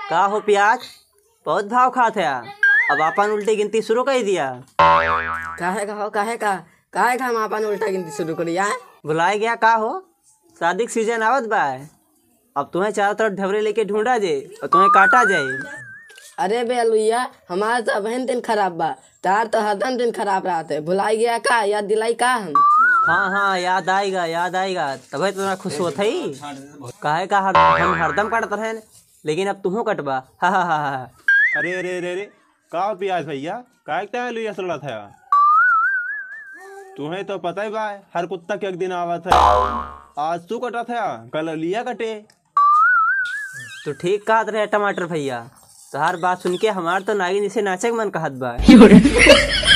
का हो प्याज बहुत भाव खात है। अब अपन उल्टी गिनती शुरू कर दिया। काहे का हम अपन उल्टा गिनती शुरू करिया। बुलाए गया का हो, शादी के सीजन आवत बा। अब तुम्हें चारों तरफ ढबरे लेके ढूंढा जे और तुम्हें काटा जाए। अरे बे अलुइया, हमारा तो बहन दिन खराब बा, तार तो हरदम दिन खराब रहते। भुलाई गया का, याद दिलाई का हम। हाँ याद आएगा तभी तो खुश होता ही। काहे का हम हरदम काटते रहे, लेकिन अब तुम कटबा। हा। अरे का प्याज भैया, का लिया सड़ा था। तुम्हें तो पता ही बा, हर कुत्ता के एक दिन आवत है। आज तू कटा था, कल लिया कटे। तो ठीक कहत रहे टमाटर भैया, तो हर बात सुन के हमार तो नागिन इसे नाचे मन कहत बा।